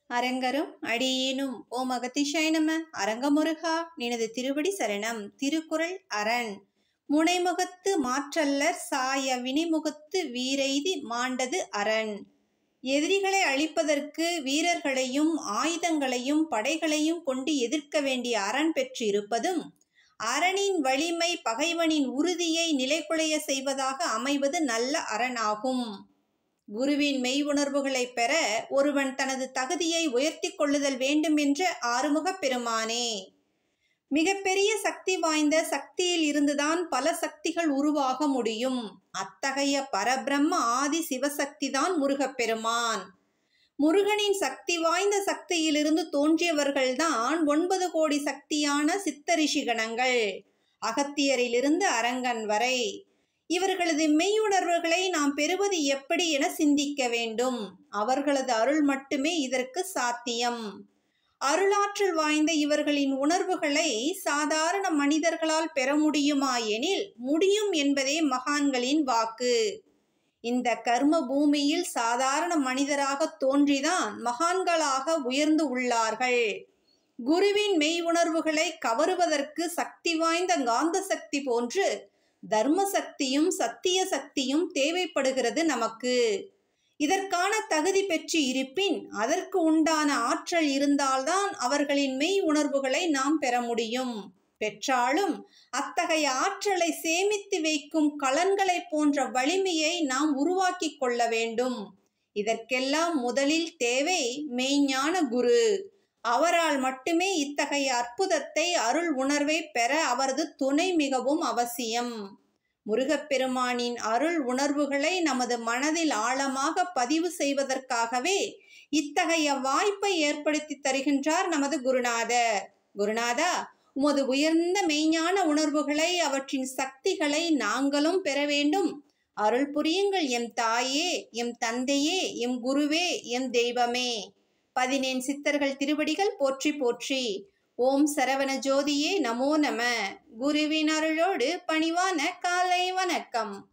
அரங்கரும் அடியேனும் ஓம் அகத்திஷாய நம. அரங்கமுருகா நினது திருவடி சரணம். திருக்குறள் அரண். முனைமுகத்து மாற்றல்லர் சாய வினைமுகத்து வீரெய்தி மாண்டது அரண். எதிரிகளை அழிப்பதற்கு வீரர்களையும் ஆயுதங்களையும் படைகளையும் கொண்டு எதிர்க்க வேண்டிய அரண் பெற்று இருப்பதும், அரணின் வலிமை பகைவனின் உறுதியை நிலைகுலைய செய்வதாக அமைவது நல்ல அரணாகும். குருவின் மெய் உணர்வுகளை பெற ஒருவன் தனது தகுதியை உயர்த்தி கொள்ளுதல் வேண்டும் என்ற ஆறுமுகப் பெருமானே. மிகப்பெரிய சக்தி வாய்ந்த சக்தியில் இருந்துதான் பல சக்திகள் உருவாக முடியும். அத்தகைய பரபிரம்ம ஆதி சிவசக்திதான் முருகப்பெருமான். முருகனின் சக்தி வாய்ந்த சக்தியிலிருந்து தோன்றியவர்கள்தான் 9 கோடி சக்தியான சித்தரிஷிகணங்கள், அகத்தியரிலிருந்து அரங்கன் வரை. இவர்களது மெய்யுணர்வுகளை நாம் பெறுவது எப்படி என சிந்திக்க வேண்டும். அவர்களது அருள் மட்டுமே இதற்கு சாத்தியம். அருளாற்றல் வாய்ந்த இவர்களின் உணர்வுகளை சாதாரண மனிதர்களால் பெற முடியுமா எனில் முடியும் என்பதே மகான்களின் வாக்கு. இந்த கர்ம பூமியில் சாதாரண மனிதராக தோன்றிதான் மகான்களாக உயர்ந்து உள்ளார்கள். குருவின் மெய் உணர்வுகளை கவருவதற்கு சக்தி வாய்ந்த காந்த சக்தி போன்று தர்ம சக்தியும் சத்திய சக்தியும் தேவைப்படுகிறது நமக்கு. இதற்கான தகுதி பெற்று இருப்பின் அதற்கு உண்டான ஆற்றல் இருந்தால்தான் அவர்களின் மெய் உணர்வுகளை நாம் பெற முடியும். பெற்றாலும் அத்தகைய ஆற்றலை சேமித்து வைக்கும் கலன்களை போன்ற வலிமையை நாம் உருவாக்கி கொள்ள வேண்டும். இதற்கெல்லாம் முதலில் தேவை மெய்ஞான குரு. அவரால் மட்டுமே இத்தகைய அற்புதத்தை அருள் உணர்வை பெற அவரது துணை மிகவும் அவசியம். முருகப்பெருமானின் அருள் உணர்வுகளை நமது மனதில் ஆழமாக பதிவு செய்வதற்காகவே இத்தகைய வாய்ப்பை ஏற்படுத்தி தருகின்றார் நமது குருநாதர். குருநாதா, உமது உயர்ந்த மெய்ஞான உணர்வுகளை, அவற்றின் சக்திகளை நாங்களும் பெற வேண்டும். அருள் புரியுங்கள் எம் தாயே, எம் தந்தையே, எம் குருவே, எம் தெய்வமே. 14 சித்தர்கள் திருவடிகள் போற்றி போற்றி. ஓம் சரவண ஜோதியே நமோ நம. குருவின் அருளோடு பணிவான காலை வணக்கம்.